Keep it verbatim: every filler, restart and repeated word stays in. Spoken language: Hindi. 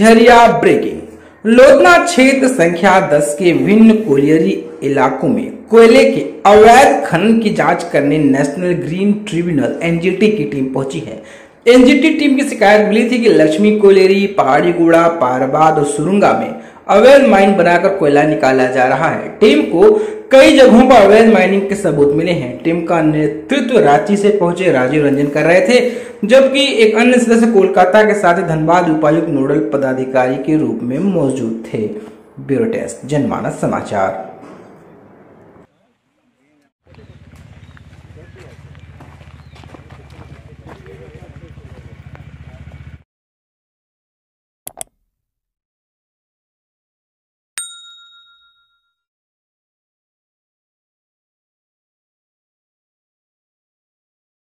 झरिया ब्रेकिंग। लोधना क्षेत्र संख्या दस के विभिन्न कोलियरी इलाकों में कोयले के अवैध खनन की जांच करने नेशनल ग्रीन ट्रिब्यूनल एनजीटी की टीम पहुंची है। एनजीटी टीम की शिकायत मिली थी कि लक्ष्मी कोयलेरी, पहाड़ी गुड़ा, पारबाद और सुरुंगा में अवैध माइन बनाकर कोयला निकाला जा रहा है। टीम को कई जगहों पर अवैध माइनिंग के सबूत मिले हैं। टीम का नेतृत्व रांची से पहुंचे राजीव रंजन कर रहे थे, जबकि एक अन्य सदस्य कोलकाता के साथ ही धनबाद उपायुक्त नोडल पदाधिकारी के रूप में मौजूद थे। ब्यूरो डेस्क, जनमानस समाचार।